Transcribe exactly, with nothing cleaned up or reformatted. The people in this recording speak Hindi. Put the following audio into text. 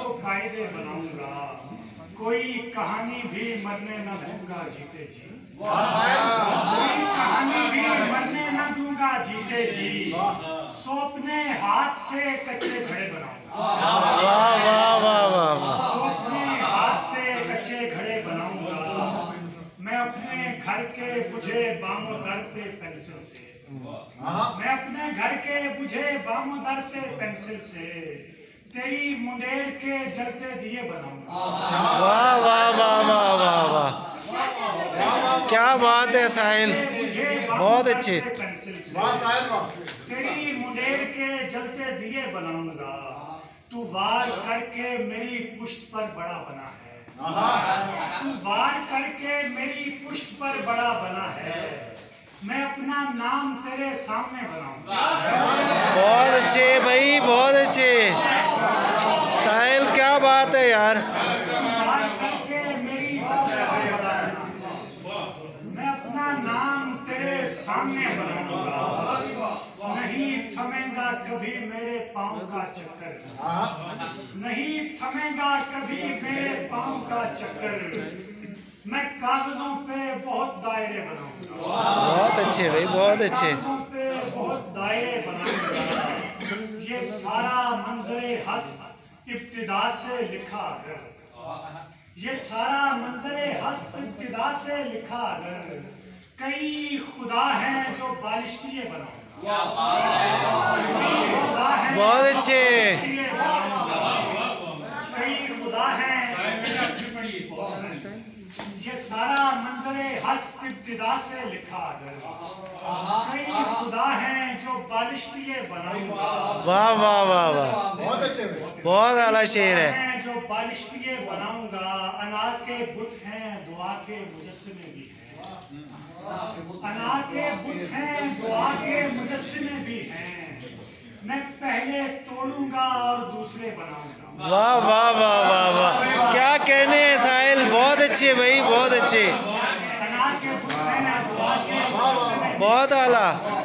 कायदे बनाऊंगा, कोई कहानी भी मरने न दूंगा जीते जी, कोई कहानी भी मरने न दूंगा जीते जी, सौंपने हाथ से कच्चे घड़े बनाऊंगा, वाह वाह वाह वाह, सौंपने हाथ से कच्चे घड़े बनाऊंगा, मैं अपने घर के बुझे बामो दर पे पेंसिल से, मैं अपने घर के बुझे बामो दर से पेंसिल से तेरी मुंडेर के जलते दिए बनाऊंगा। वाह वाह वाह वाह वाह वाह, क्या बात है साहिल, बहुत अच्छे। तेरी मुंडेर के जलते दिए बनाऊंगा, तू वार करके मेरी पुष्ट पर बड़ा बना है, तू वार करके मेरी पुष्ट पर बड़ा बना है, मैं अपना नाम तेरे सामने बनाऊंगा। बहुत अच्छे भाई, बहुत अच्छे साहिल, क्या बात है यार। वार करके मेरी मैं अपना नाम तेरे सामने बनाऊंगा, नहीं थमेगा कभी मेरे पाँव का चक्कर, नहीं थमेगा कभी मेरे पाँव का चक्कर, मैं कागजों पे बहुत दायरे बनाऊंगा। बहुत अच्छे भाई, बहुत अच्छे। कागजों पे बहुत दायरे बनाऊंगा, ये सारा मंजरे हस्त इब्तिदा से लिखा अगर, ये सारा मंजरे हस्त इब्तिदा से लिखा अगर, कई खुदा हैं जो बालिश किए बनाऊंगा, बहुत अच्छे। कई खुदा हैं, ये सारा मंजरे हस्त इब्तिदा से लिखा अगर, कई खुदा हैं जो बालिश किए बनाऊंगा। वाह वाह वाह वाह, बहुत अच्छे, बहुत आला शेर है। मैं जो बालिश किए बनाऊंगा, अनार के बुत हैं दुआ के मुजस्सिमे भी हैं, अनार के बुत हैं दुआ के मुजस्सिमे भी हैं, मैं पहले तोड़ूंगा और दूसरे बनाऊंगा। वाह वाह वाह वाह वाह, क्या कहने हैं साहिल, बहुत अच्छे भाई, बहुत अच्छे, अनार के बुत हैं दुआ के मुजस्सिमे, बहुत आला।